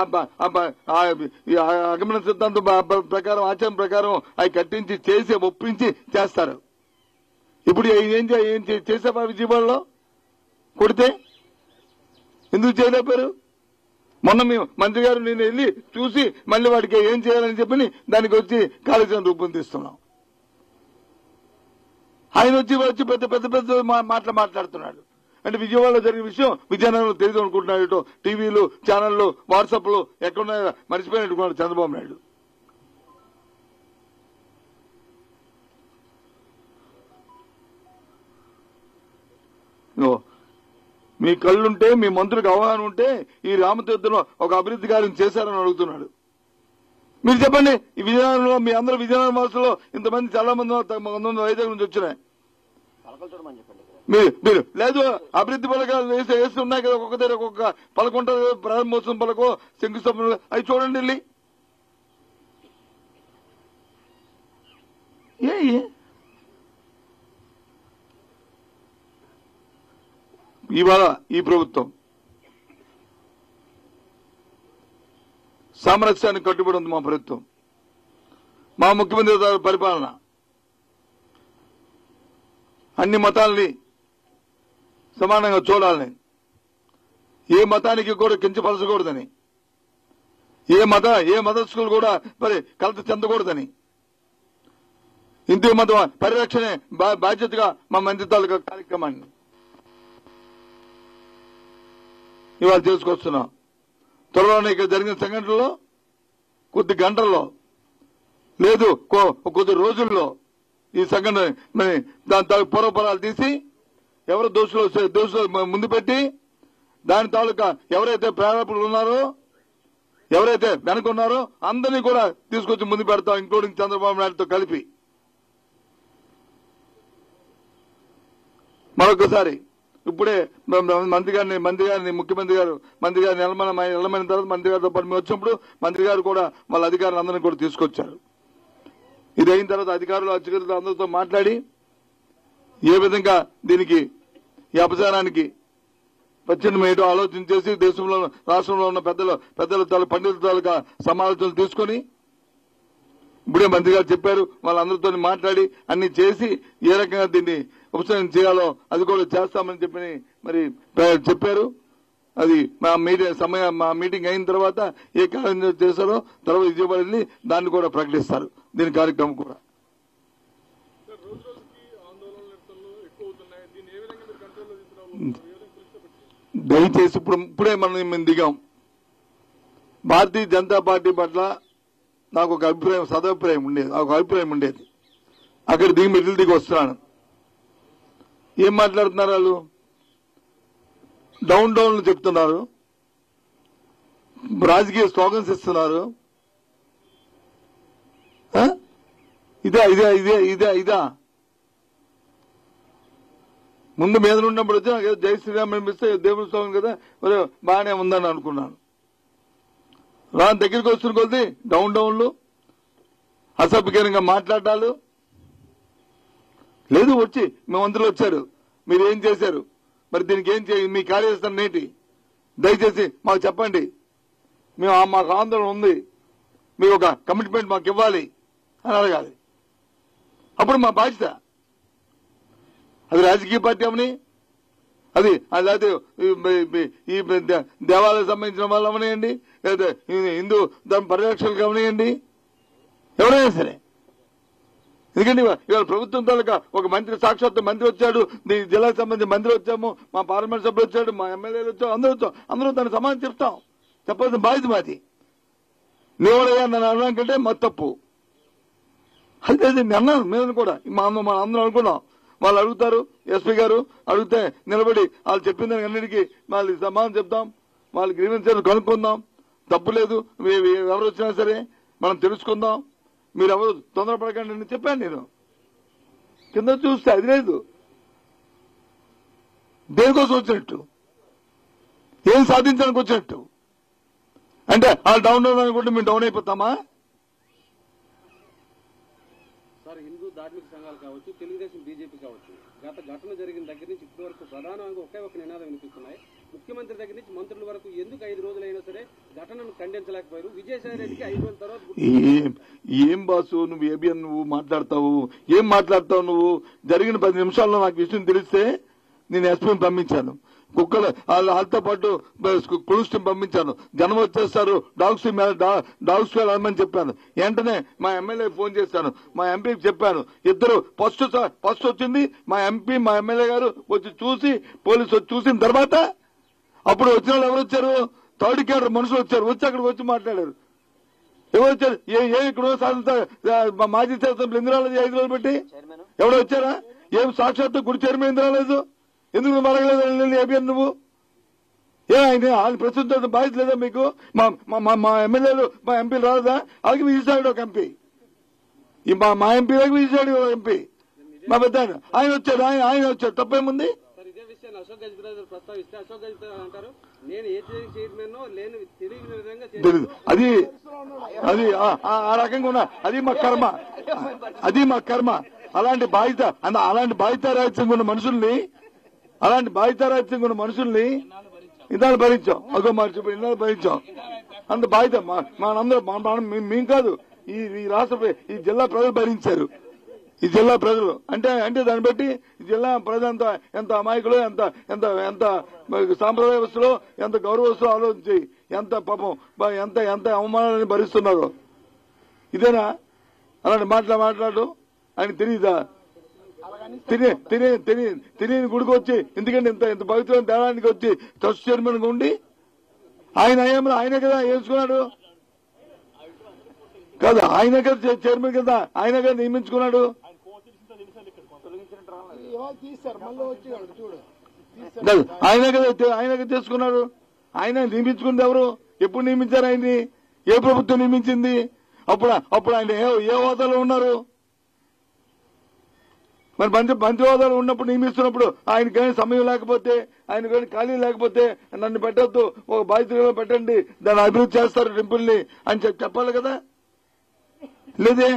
ఆగమన సిద్ధాంతం ప్రకారం ఆచరణ ప్రకారం అవి కట్టించి చేసి ఒప్పించి చేస్తారు. ఇప్పుడు ఏం ఏం చేసావా విజయవాడలో కొడితే ఎందుకు చేయలేపారు? మొన్న మేము మంత్రి గారు నేను వెళ్లి చూసి మళ్ళీ వాడికి ఏం చేయాలని చెప్పి దానికి వచ్చి కార్యక్రమం రూపొందిస్తున్నాం. ఆయన వచ్చి వచ్చి పెద్ద పెద్ద పెద్ద మాటలు మాట్లాడుతున్నాడు. అంటే విజయవాడలో జరిగిన విషయం విజయనగరంలో తెలియదు అనుకుంటున్నాడు. టీవీలు, ఛానళ్లు, వాట్సాప్ లో ఎక్కడున్నాయో మర్చిపోయినట్టుకున్నాడు చంద్రబాబు నాయుడు. మీ కళ్ళుంటే మీ మంత్రులకు అవగాహన ఉంటే ఈ రామతీర్థంలో ఒక అభివృద్ధి కార్యం చేశారని అడుగుతున్నాడు. మీరు చెప్పండి, ఈ విజయనగరంలో మీ అందరూ విజయనగరం వాసులో ఇంతమంది చాలా మంది వైజాగ్ నుంచి వచ్చినాయి. మీరు మీరు లేదు అభివృద్ధి పథకాలు వేసి వేసి ఉన్నాయి కదా, ఒక్కొక్క దగ్గర ఒక్కొక్క పలకుంట ప్రారంభోత్సవం పలకో శంకుస్థాపన అవి చూడండి వెళ్ళి. ఏ ఇవాళ ఈ ప్రభుత్వం సామరస్యానికి కట్టుబడి ఉంది. మా ప్రభుత్వం, మా ముఖ్యమంత్రి పరిపాలన అన్ని మతాలని సమానంగా చూడాలని, ఏ మతానికి కూడా కించపరచకూడదని, ఏ మత ఏ మతస్థులు కూడా మరి కలత చెందకూడదని, హిందూ మత పరిరక్షణే బాధ్యతగా మా మంత్రి తాలూకా కార్యక్రమాన్ని ఇవాళ చేసుకొస్తున్నాం. త్వరలోనే ఇక్కడ జరిగిన సంఘటనలో కొద్ది గంటల్లో లేదు కొద్ది రోజుల్లో ఈ సంఘటన మరి దాని తాలూకు పూర్వపరాలు తీసి ఎవరు దోషులు దోషులు ముందు పెట్టి దాని తాలూకా ఎవరైతే ప్రేరేపకులు ఉన్నారో ఎవరైతే వెనుకున్నారో అందరినీ కూడా తీసుకొచ్చి ముందు పెడతాం, ఇంక్లూడింగ్ చంద్రబాబు నాయుడుతో కలిపి. మరొకసారి ఇప్పుడే మంత్రి గారిని మంత్రి గారిని ముఖ్యమంత్రి గారు మంత్రి గారిని నిలమైన నిలమైన తర్వాత మంత్రి గారితో పాటు మేము వచ్చినప్పుడు మంత్రి గారు కూడా వాళ్ళ అధికారులు అందరినీ కూడా తీసుకొచ్చారు. ఇది అయిన తర్వాత అధికారులు అధికారులు అందరితో మాట్లాడి ఏ విధంగా దీనికి ఈ అపచారానికి ప్రత్యేకం ఏంటో ఆలోచన చేసి దేశంలో రాష్ట్రంలో ఉన్న పెద్దల పెద్దల తాలూ పండితుల తాలూకా సమాలోచనలు తీసుకుని ఇప్పుడే మంత్రి గారు చెప్పారు, వాళ్ళందరితో మాట్లాడి అన్ని చేసి ఏ రకంగా దీన్ని ఉపశమనం చేయాలో అది కూడా చేస్తామని చెప్పి మరి చెప్పారు. అది మా మీటింగ్ సమయం మా మీటింగ్ అయిన తర్వాత ఏ కార్యక్రమం చేశారో తర్వాత విజయవాడ వెళ్ళి దాన్ని కూడా ప్రకటిస్తారు. దీని కార్యక్రమం కూడా దయచేసి ఇప్పుడు ఇప్పుడే మనం మేము దిగాం. భారతీయ జనతా పార్టీ పట్ల నాకు ఒక అభిప్రాయం సదభిప్రాయం ఉండేది ఒక అభిప్రాయం ఉండేది అక్కడ దిగి మిడిల్ దిగి వస్తున్నాను. ఏం మాట్లాడుతున్నారు వాళ్ళు? డౌన్ డౌన్ చెప్తున్నారు, రాజకీయ స్లోగన్స్ ఇస్తున్నారు. ఇదే ఇదే ఇదే ఇదే ఇదా ముందు మీద ఉన్నప్పుడు వచ్చి నాకు జై శ్రీరామ్ అనిపిస్తే దేవుడి స్లోగన్ కదా మరి బాగానే ఉందని అనుకున్నాను. రా దగ్గరికి వస్తున్న కొద్ది డౌన్ డౌన్లు అసభ్యకరంగా మాట్లాడాలు లేదు. వచ్చి మీ మంత్రులు వచ్చారు, మీరు ఏం చేశారు, మరి దీనికి ఏం చేయ మీ కార్యదర్శనం ఏంటి, దయచేసి మాకు చెప్పండి, మేము మాకు ఆందోళన ఉంది, మీరు ఒక కమిట్మెంట్ మాకు ఇవ్వాలి అని అడగాలి. అప్పుడు మా బాధ్యత. అది రాజకీయ పార్టీ అవని, అది అలాగే ఈ దేవాలయం సంబంధించిన వాళ్ళు అవనియండి, లేదా హిందూ ధర్మ పరిరక్షణకు అవనియండి, ఎవరైనా సరే. ఎందుకంటే ఇవాళ ప్రభుత్వం తాలూకా ఒక మంత్రి సాక్షాత్ మంత్రి వచ్చాడు, నీ జిల్లాకు సంబంధించిన మంత్రి వచ్చాము, మా పార్లమెంట్ సభ్యులు వచ్చాడు, మా ఎమ్మెల్యేలు వచ్చాము, అందరూ వచ్చాం, అందరూ దానికి సమాధానం చెప్తాం. చెప్పాల్సిన బాధ్యత మాది. నీవడయ్యా నన్ను అనడం కంటే మా తప్పు. అయితే నేను అన్నాను, మేము కూడా మా మన అందరం అనుకున్నాం. వాళ్ళు అడుగుతారు, ఎస్పీ గారు అడిగితే నిలబడి వాళ్ళు చెప్పిన దానికి అన్నిటికీ వాళ్ళకి సమాధానం చెప్తాం, వాళ్ళ గ్రీవెన్సెస్ కనుక్కుందాం, తప్పు లేదు, ఎవరు వచ్చినా సరే మనం తెలుసుకుందాం, మీరు ఎవరు తొందరపడకండి అని చెప్పాను. నేను కింద చూస్తే అది లేదు. దేనికోసం వచ్చినట్టు, ఏం సాధించడానికి వచ్చినట్టు అంటే వాళ్ళు డౌన్ డౌన్ అనుకుంటే మేము డౌన్ అయిపోతామా? సార్, హిందూ ధార్మిక సంఘాలు కావచ్చు, తెలుగుదేశం బీజేపీ కావచ్చు, గత ఘటన జరిగిన దగ్గర నుంచి ఇప్పటి వరకు ప్రధానంగా ఒకే ఒక నినాదం వినిపిస్తున్నాయి. ముఖ్యమంత్రి దగ్గర నుంచి మంత్రుల వరకు ఎందుకు ఐదు రోజులైనా సరే ఘటనను ఖండించలేకపోయారు? విజయసాయి రెడ్డికి ఐదు రోజుల తర్వాత ఏం బాసు నువ్వు ఏబిఎన్ నువ్వు మాట్లాడతావు, ఏం మాట్లాడతావు నువ్వు? జరిగిన పది నిమిషాల్లో నాకు విషయం తెలిస్తే నేను ఎస్పీని పంపించాను, కుక్కలు వాళ్ళతో పాటు క్లూస్ టీం పంపించాను, జనం వచ్చేస్తారు, డాగ్స్ డాగ్స్ వెళ్ళమని చెప్పాను. వెంటనే మా ఎమ్మెల్యే ఫోన్ చేశాను, మా ఎంపీకి చెప్పాను. ఇద్దరు ఫస్ట్ ఫస్ట్ వచ్చింది మా ఎంపీ, మా ఎమ్మెల్యే గారు వచ్చి చూసి పోలీసు వచ్చి చూసిన తర్వాత అప్పుడు వచ్చిన వాళ్ళు ఎవరు వచ్చారు? థర్డ్ క్యాడర్ మనుషులు వచ్చారు, వచ్చి అక్కడికి వచ్చి మాట్లాడారు. ఎవరు వచ్చారు? ఏ ఇక్కడ సాధించ మాజీ శాసనసభ్యులు ఎందుకు రాలేదు? ఐదు రోజులు పెట్టి ఎవరు వచ్చారా? ఏం సాక్షాత్తు గుడి చైర్మన్ ఎందుకు రాలేదు? ఎందుకు నువ్వు అడగలేదు? ఏబిఎన్ నువ్వు ఏ ఆయన ఆయన ప్రస్తుతం బాధ్యత లేదా మీకు? మా ఎమ్మెల్యేలు మా ఎంపీలు రాలేదా? అలాగే విజయసాయి ఒక ఎంపీ, మా మా ఎంపీ విజయసాయి ఒక ఎంపీ, మా పెద్ద ఆయన వచ్చారు, ఆయన ఆయన వచ్చారు, తప్పేముంది? ఇదే విషయాన్ని అశోక్ గజపతిరాజు ప్రస్తావిస్తే అశోక్ గజపతిరాజు అంటారు, నేను ఏ చైర్మన్ లేని తెలియని విధంగా అది అది ఆ రకంగా ఉన్నా అది మా కర్మ, అది మా కర్మ. అలాంటి బాధ్యత అలాంటి బాధ్యతారాహిత్యంగా ఉన్న మనుషుల్ని అలాంటి బాధ్యతారాహిత్యంగా ఉన్న మనుషుల్ని ఇన్నాళ్ళు భరించాం, అగో మార్చి ఇన్నాళ్ళు భరించాం. అంత బాధ్యత మనందరూ మేము కాదు, ఈ రాష్ట్ర ఈ జిల్లా ప్రజలు భరించారు. ఈ జిల్లా ప్రజలు అంటే అంటే దాన్ని బట్టి ఈ జిల్లా ప్రజలు ఎంత ఎంత అమాయకులు, ఎంత ఎంత ఎంత సాంప్రదాయ వస్తులో ఎంత గౌరవస్తులో ఆలోచించి ఎంత పాపం ఎంత ఎంత అవమానాన్ని భరిస్తున్నారో. ఇదేనా అలాంటి మాటలు మాట్లాడు? ఆయన తెలియదా? తినే తినే తినే తినేని గుడికి వచ్చి, ఎందుకంటే ఇంత ఇంత పవిత్రమైన దేవాలయానికి వచ్చి ట్రస్ట్ చైర్మన్ గా ఉండి ఆయన అయ్యేమో ఆయనే కదా వేసుకున్నాడు. కాదు ఆయన కదా చైర్మన్ కదా ఆయన కదా నియమించుకున్నాడు. ఆయన కదా ఆయన కదా చేసుకున్నాడు. ఆయన నియమించుకుంది ఎవరు? ఎప్పుడు నియమించారు ఆయన్ని? ఏ ప్రభుత్వం నియమించింది? అప్పుడు అప్పుడు ఆయన ఏ హోదాలో ఉన్నారు? మరి మంచి మంచి హోదాలో ఉన్నప్పుడు నియమిస్తున్నప్పుడు ఆయన కానీ సమయం లేకపోతే, ఆయన కానీ ఖాళీ లేకపోతే నన్ను పెట్టద్దు, ఒక బాధ్యతగా పెట్టండి, దాన్ని అభివృద్ధి చేస్తారు టెంపుల్ని అని చెప్పాలి కదా. లేదే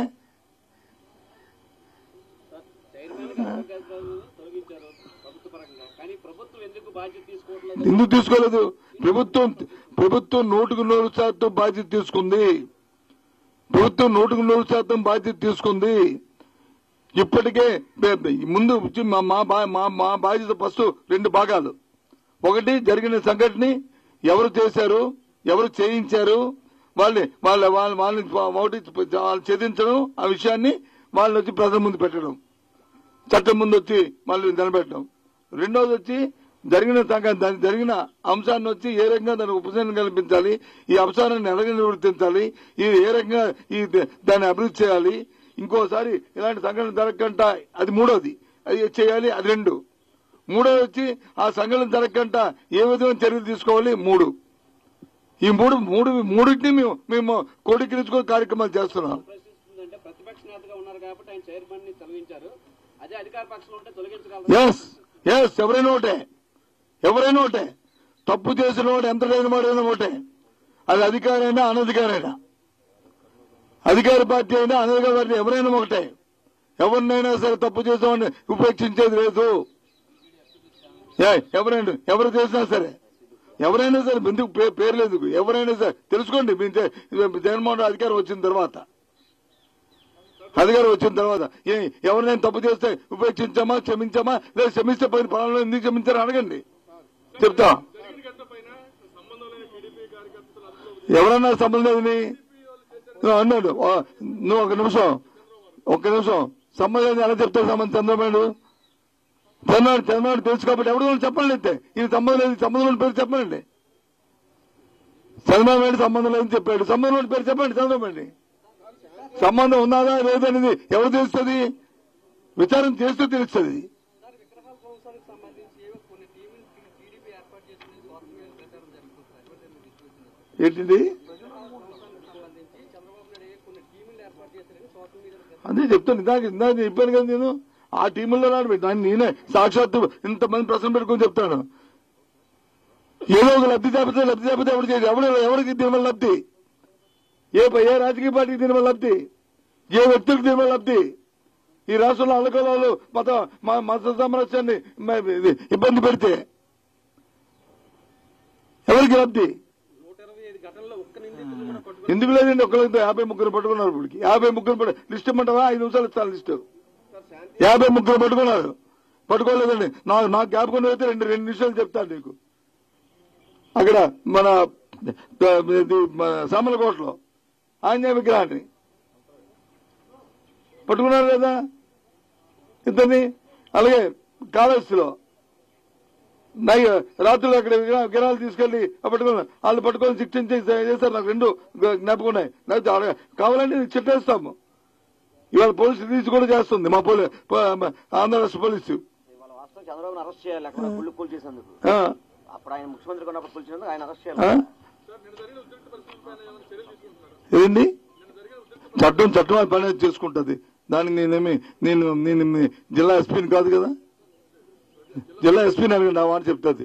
ఎందుకు తీసుకోలేదు? ప్రభుత్వం ప్రభుత్వం నూటికి నూరు శాతం బాధ్యత తీసుకుంది. ప్రభుత్వం నూటికి నూరు శాతం బాధ్యత తీసుకుంది. ఇప్పటికే ముందు మా బాధ్యత ఫస్ట్ రెండు భాగాలు. ఒకటి జరిగిన సంఘటన ఎవరు చేశారు, ఎవరు చేయించారు, వాళ్ళని వాళ్ళ వాళ్ళ వాళ్ళని ఒకటి వాళ్ళు ఛేదించడం, ఆ విషయాన్ని వాళ్ళని వచ్చి ప్రజల ముందు పెట్టడం, చట్టం ముందు వచ్చి మళ్ళీ నిలబెట్టడం. రెండోది వచ్చి జరిగిన దాని జరిగిన అంశాన్ని వచ్చి ఏ రకంగా దానికి ఉపశమనం కల్పించాలి, ఈ అంశాన్ని ఎలాగ నివర్తించాలి, ఇది ఏ రకంగా ఈ దాన్ని అభివృద్ధి చేయాలి, ఇంకోసారి ఇలాంటి సంఘటన జరగకుండా అది మూడోది అది చేయాలి, అది రెండు. మూడోది వచ్చి ఆ సంఘటన జరగకుండా ఏ విధమైన చర్యలు తీసుకోవాలి, మూడు. ఈ మూడు మూడు మూడింటిని మేము మేము కోడికిరించుకో కార్యక్రమాలు చేస్తున్నాం. ప్రతిపక్ష నేతగా ఉన్నారు కాబట్టి ఆయన చైర్మన్ ని తొలగించారు. అదే అధికార పక్షంలో ఉంటే తొలగించగలరు. ఎస్ ఎస్ ఎవరైనా ఒకటే, ఎవరైనా ఒకటే. తప్పు చేసిన వాడు ఎంత లేని వాడైనా ఒకటే. అది అధికారైనా అనధికారైనా, అధికార పార్టీ అయినా అనధికార పార్టీ ఎవరైనా ఒకటే. ఎవరినైనా సరే తప్పు చేసామని ఉపేక్షించేది లేదు. ఎవరైనా ఎవరు చేసినా సరే, ఎవరైనా సరే ఎందుకు పేర్లు ఎందుకు, ఎవరైనా సరే తెలుసుకోండి. జగన్మోహన్ రెడ్డి అధికారం వచ్చిన తర్వాత అధికారం వచ్చిన తర్వాత ఎవరినైనా తప్పు చేస్తే ఉపేక్షించామా, క్షమించామా, లేదా క్షమిస్తే పైన పనులు ఎందుకు క్షమించారో అడగండి, చెప్తా. ఎవరన్నా సంబంధం అన్నాడు. నువ్వు ఒక నిమిషం ఒక్క నిమిషం సంబంధం ఎలా చెప్తావు? సంబంధం చంద్రబాబు చంద్రబాబు చంద్రబాబు తెలుసు కాబట్టి ఎవరు చెప్పండి. అయితే ఇది సంబంధం లేదు, సంబంధం పేరు చెప్పండి. చంద్రబాబు నాయుడు సంబంధం లేదని చెప్పాడు, సంబంధం పేరు చెప్పండి. చంద్రబాబు సంబంధం ఉన్నదా లేదనేది ఎవరు తెలుస్తుంది? విచారణ చేస్తూ తెలుస్తుంది. ఏంటిది? అదే చెప్తాను, ఇందాక ఇందాక చెప్పాను కదా నేను. ఆ టీముల్లో నాడు దాన్ని నేనే సాక్షాత్తు ఇంతమంది ప్రశ్న పెట్టుకుని చెప్తాను. ఏదో ఒక లబ్ధి చేపితే లబ్ధి చేపితే ఎవరు చేయదు. ఎవరు ఎవరికి దీనివల్ల లబ్ధి? ఏ ఏ రాజకీయ పార్టీకి దీనివల్ల లబ్ధి? ఏ వ్యక్తులకు దీనివల్ల లబ్ధి? ఈ రాష్ట్రంలో అల్లకలాలు మత మత సామరస్యాన్ని ఇబ్బంది పెడితే ఎవరికి లబ్ధి? ఎందుకు లేదండి? ఒక్కరితో యాభై ముగ్గురు పట్టుకున్నారు. ఇప్పటికి యాభై ముగ్గురు లిస్ట్ ఇమ్మంటావా? ఐదు నిమిషాలు ఇస్తాను లిస్టు. యాభై ముగ్గురు పట్టుకున్నారు. పట్టుకోలేదండి. నాకు నాకు జ్ఞాపకం అయితే రెండు రెండు నిమిషాలు చెప్తాను నీకు. అక్కడ మన సామలకోటలో ఆంజనేయ విగ్రహాన్ని పట్టుకున్నారు కదా ఇద్దరిని. అలాగే కాళహస్తిలో రాత్రులు అక్కడ విగ్రహాలు తీసుకెళ్లి పట్టుకున్నారు. వాళ్ళు పట్టుకొని శిక్షించి చేశారు. నాకు రెండు జ్ఞాపకం ఉన్నాయి. కావాలంటే చిట్టేస్తాము. ఇవాళ పోలీసు రిలీజ్ కూడా చేస్తుంది మా పోలీ ఆంధ్ర రాష్ట్ర పోలీసు. చంద్రబాబు అరెస్ట్ చేయాలి అక్కడ పుల్లు కూల్ చేసేందుకు. అప్పుడు ఆయన ముఖ్యమంత్రి ఉన్నప్పుడు కూల్చినందుకు ఆయన అరెస్ట్ చేయాలి. ఏంటి చట్టం చట్టం అది పని చేసుకుంటది. దానికి నేనేమి నేను నేను జిల్లా ఎస్పీని కాదు కదా. జిల్లా ఎస్పీని అడగండి, ఆ మాట చెప్తుంది.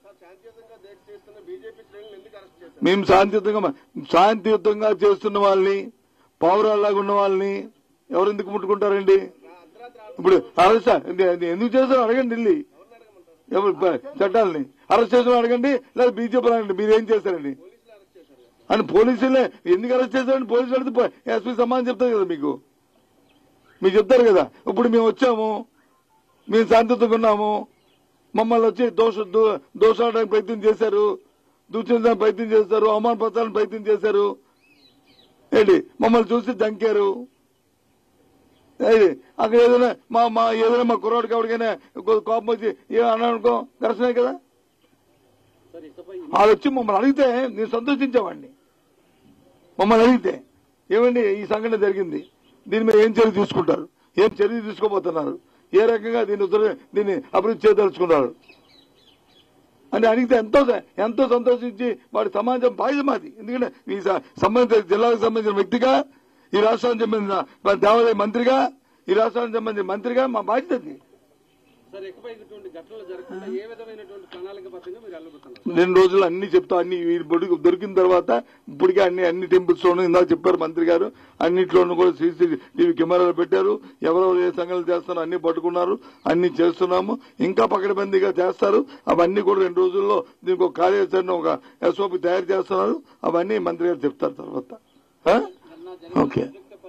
మేము శాంతియుతంగా శాంతియుతంగా చేస్తున్న వాళ్ళని, పౌరాల్లాగా ఉన్న వాళ్ళని ఎవరు ఎందుకు ముట్టుకుంటారండి? ఇప్పుడు అరెస్ట్ ఎందుకు చేస్తారో అడగండి. వెళ్ళి ఎవరు చట్టాలని అరెస్ట్ చేసిన అడగండి, లేదా బీజేపీ అడగండి మీరేం చేశారండి అని. పోలీసులే ఎందుకు అరెస్ట్ చేశారని పోలీసులు అడిగితే ఎస్పీ సమాధానం చెప్తారు కదా మీకు. మీకు చెప్తారు కదా. ఇప్పుడు మేము వచ్చాము, మేము శాంతియుతంగా ఉన్నాము, మమ్మల్ని వచ్చి దోష దోషాడడానికి ప్రయత్నం చేశారు, దూషించడానికి ప్రయత్నం చేశారు, అవమానపరచాలని ప్రయత్నం చేశారు. ఏంటి మమ్మల్ని చూసి దంకారు. అక్కడ ఏదైనా మా మా ఏదైనా మా కుర్రాడికి ఎవరికైనా కోపం వచ్చి ఏ అన్నానుకో ఘర్షణ కదా. వాళ్ళు వచ్చి మమ్మల్ని అడిగితే నేను సంతోషించేవాడిని. మమ్మల్ని అడిగితే ఏమండి ఈ సంఘటన జరిగింది, దీని మీద ఏం చర్య తీసుకుంటారు, ఏం చర్య తీసుకోబోతున్నారు, ఏ రకంగా దీన్ని దీన్ని అభివృద్ధి చేయదలుచుకున్నారు అని అడిగితే ఎంతో ఎంతో సంతోషించి వాడి సమాజం బాధ్యత మాది. ఎందుకంటే ఈ సంబంధిత జిల్లాకు సంబంధించిన వ్యక్తిగా, ఈ రాష్ట్రానికి సంబంధించిన దేవాలయ మంత్రిగా, ఈ రాష్ట్రానికి సంబంధించిన మంత్రిగా మా బాధ్యత. రెండు రోజులు అన్ని చెప్తా, అన్ని దొరికిన తర్వాత ఇప్పటికే అన్ని అన్ని టెంపుల్స్ లోనూ ఇందాక చెప్పారు మంత్రి గారు, అన్నింటిలోనూ కూడా సీసీటీవీ కెమెరాలు పెట్టారు, ఎవరెవరు ఏ సంఘాలు చేస్తారో అన్ని పట్టుకున్నారు, అన్ని చేస్తున్నాము, ఇంకా పకడ్బందీగా చేస్తారు. అవన్నీ కూడా రెండు రోజుల్లో దీనికి ఒక కార్యాచరణ, ఒక ఎస్ఓపి తయారు చేస్తున్నారు. అవన్నీ మంత్రి గారు చెప్తారు తర్వాత. ఓకే,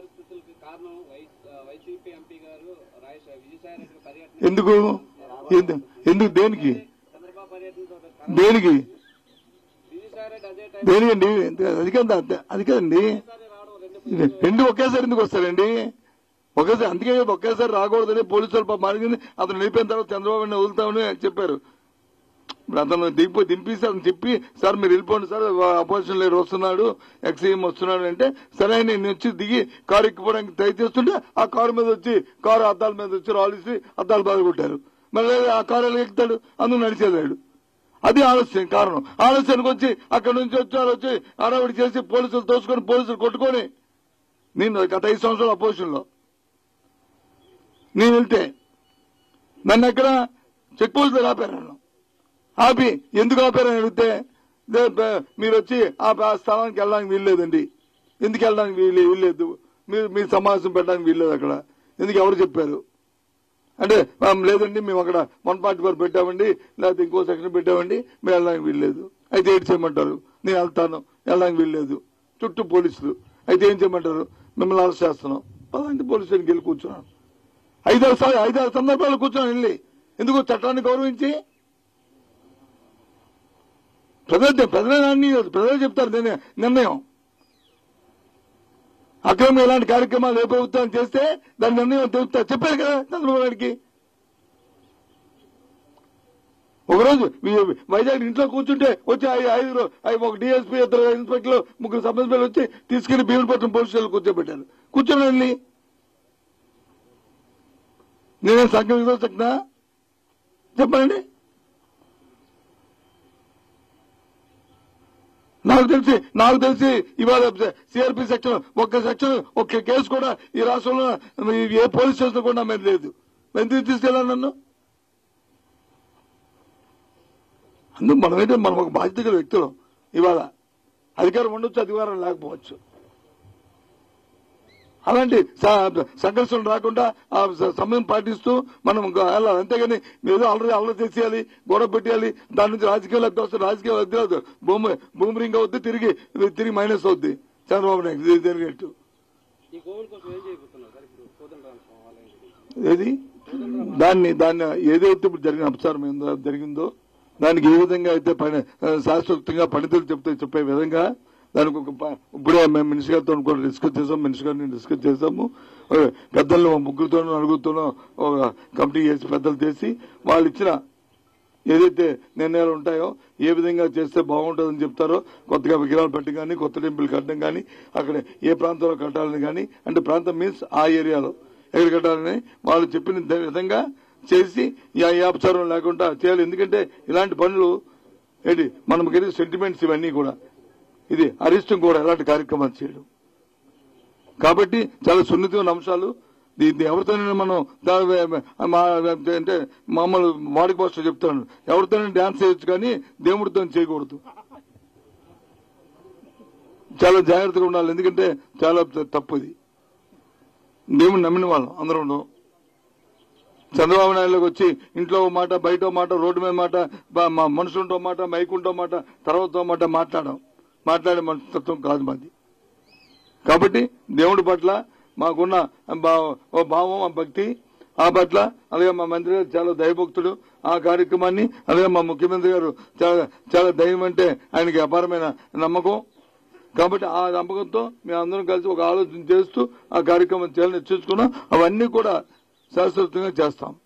ఎందుకు ఎందుకు దేనికి దేనికి దేనికండి? అది కదా అది కదండి, రెండు ఒకేసారి ఎందుకు వస్తారండి? ఒకేసారి అందుకే ఒకేసారి రాకూడదని పోలీసులు మారింది. అతను నిలిపిన తర్వాత చంద్రబాబు వదులుతామని చెప్పారు. ఇప్పుడు అతను దింపి దింపిస్తే అతను చెప్పి, సార్ మీరు వెళ్ళిపోండి సార్, అపోజిషన్ లీడర్ వస్తున్నాడు, ఎక్సీఎం వస్తున్నాడు అంటే, సరే నేను వచ్చి దిగి కారు ఎక్కిపోవడానికి ట్రై చేస్తుంటే ఆ కారు మీద వచ్చి కారు అద్దాల మీద వచ్చి రాలిసి అద్దాలు బాధ కొట్టారు. మళ్ళీ ఆ కారు ఎలా ఎక్కుతాడు? అందుకు నడిచేదాడు. అది ఆలస్యం కారణం. ఆలస్యానికి వచ్చి అక్కడి నుంచి వచ్చి వచ్చి అడవిడి చేసి పోలీసులు తోసుకొని పోలీసులు కొట్టుకొని, నేను గత ఐదు సంవత్సరాలు అపోజిషన్ లో నేను వెళ్తే నన్ను ఎక్కడ చెక్ పోస్టులు ఆపారు. నన్ను ఆపి ఎందుకు ఆపారని అడిగితే, మీరు వచ్చి ఆ స్థలానికి వెళ్ళడానికి వీల్లేదండి. ఎందుకు వెళ్ళడానికి వీల్లేదు? మీరు మీ సమావేశం పెట్టడానికి వీల్లేదు అక్కడ. ఎందుకు ఎవరు చెప్పారు అంటే, లేదండి మేము అక్కడ వన్ ఫార్టీ ఫోర్ పెట్టామండి, లేకపోతే ఇంకో సెక్షన్ పెట్టామండి, మేము వెళ్ళడానికి వీల్లేదు. అయితే ఏం చేయమంటారు? నేను వెళ్తాను, వెళ్ళడానికి వీల్లేదు. చుట్టూ పోలీసులు. అయితే ఏం చేయమంటారు? మిమ్మల్ని అరెస్ట్ చేస్తున్నాం. పదహారు పోలీసులకి వెళ్ళి కూర్చున్నాను. ఐదారు సార్లు ఐదారు సందర్భాలు కూర్చొని వెళ్ళి, ఎందుకు చట్టాన్ని గౌరవించి ప్రజలు ప్రజలన్నీ ప్రజలు చెప్తారు నిర్ణయం. అక్రమం ఇలాంటి కార్యక్రమాలు ఏ ప్రభుత్వం చేస్తే దాని నిర్ణయం తెలుపుతారు. చెప్పారు కదా చంద్రబాబు నాయుడికి. ఒకరోజు వైజాగ్ ఇంట్లో కూర్చుంటే వచ్చి ఐదుగురు ఒక డీఎస్పీ, ఇద్దరు ఇన్స్పెక్టర్లు, ముగ్గురు సబ్ ఇన్స్పెక్టర్లు వచ్చి తీసుకుని భీములపట్నం పోలీస్ స్టేషన్ కూర్చోబెట్టారు. కూర్చొని వెళ్ళి నేనే సంఘం విమర్శకునా చెప్పండి. నాకు తెలిసి నాకు తెలిసి ఇవాళ సిఆర్పి సెక్షన్ ఒక్క సెక్షన్ ఒక్క కేసు కూడా ఈ రాష్ట్రంలో ఏ పోలీస్ స్టేషన్ కూడా మీద లేదు. ఎందుకు తీసుకెళ్ళాను నన్ను? అందుకు మనమైతే మనం ఒక బాధ్యత గల వ్యక్తులు. ఇవాళ అధికారం ఉండొచ్చు, అధికారం లేకపోవచ్చు. అలాంటి సంఘర్షణ రాకుండా ఆ సమయం పాటిస్తూ మనం వెళ్ళాలి. అంతేగాని ఏదో అల్లరి అల్లరి చేసేయాలి, గొడవ పెట్టేయాలి, దాని నుంచి రాజకీయ లబ్ధి వస్తుంది. రాజకీయ లబ్ధి రాదు, భూమి భూమి రింగ్ అవుద్ది, తిరిగి తిరిగి మైనస్ అవుద్ది చంద్రబాబు నాయుడు జరిగేట్టు. ఏది దాన్ని దాన్ని ఏదైతే ఇప్పుడు జరిగిన అపచారం జరిగిందో దానికి ఏ విధంగా అయితే శాశ్వతంగా పండితులు చెప్తే చెప్పే విధంగా దానికి ఒక ఇప్పుడే మేము మినిస్టర్ గారితో కూడా డిస్కస్ చేసాం. మినిస్టర్ గారిని డిస్కస్ చేసాము. పెద్దలను ముగ్గురుతోనూ నలుగురితోనూ ఒక కమిటీ చేసి పెద్దలు చేసి వాళ్ళు ఇచ్చిన ఏదైతే నిర్ణయాలు ఉంటాయో ఏ విధంగా చేస్తే బాగుంటుందని చెప్తారో, కొత్తగా విగ్రహాలు పెట్టడం కానీ, కొత్త టెంపుల్ కట్టడం కానీ, అక్కడ ఏ ప్రాంతంలో కట్టాలని కానీ, అంటే ప్రాంతం మీన్స్ ఆ ఏరియాలో ఎక్కడ కట్టాలని వాళ్ళు చెప్పిన విధంగా చేసి ఏ అపచారం లేకుండా చేయాలి. ఎందుకంటే ఇలాంటి పనులు ఏంటి మనకి సెంటిమెంట్స్ ఇవన్నీ కూడా ఇది అరిష్టం కూడా ఎలాంటి కార్యక్రమాలు చేయడం. కాబట్టి చాలా సున్నితమైన అంశాలు. దీన్ని ఎవరితోనైనా మనం అంటే మామూలు వాడికి పోస్టర్ చెప్తాను, ఎవరితోనైనా డాన్స్ చేయొచ్చు కానీ దేవుడితో చేయకూడదు. చాలా జాగ్రత్తగా ఉండాలి. ఎందుకంటే చాలా తప్పు ఇది. దేవుడిని నమ్మిన వాళ్ళం అందరం. చంద్రబాబు నాయుడులోకి వచ్చి ఇంట్లో మాట, బయట మాట, రోడ్డు మీద మాట, మనుషులతో మాట, మైకుంటో మాట, తర్వాత మాట మాట్లాడడం మాట్లాడే మనస్తత్వం కాదు మాది. కాబట్టి దేవుడి పట్ల మాకున్న భావం, ఆ భక్తి, ఆ పట్ల అలాగే మా మంత్రి గారు చాలా దైవభక్తుడు. ఆ కార్యక్రమాన్ని అలాగే మా ముఖ్యమంత్రి గారు చాలా చాలా దైవం అంటే ఆయనకి అపారమైన నమ్మకం. కాబట్టి ఆ నమ్మకంతో మేము అందరం కలిసి ఒక ఆలోచన చేస్తూ ఆ కార్యక్రమం చేయాలని నిశ్చయించుకున్నాం. అవన్నీ కూడా శాశ్వతంగా చేస్తాం.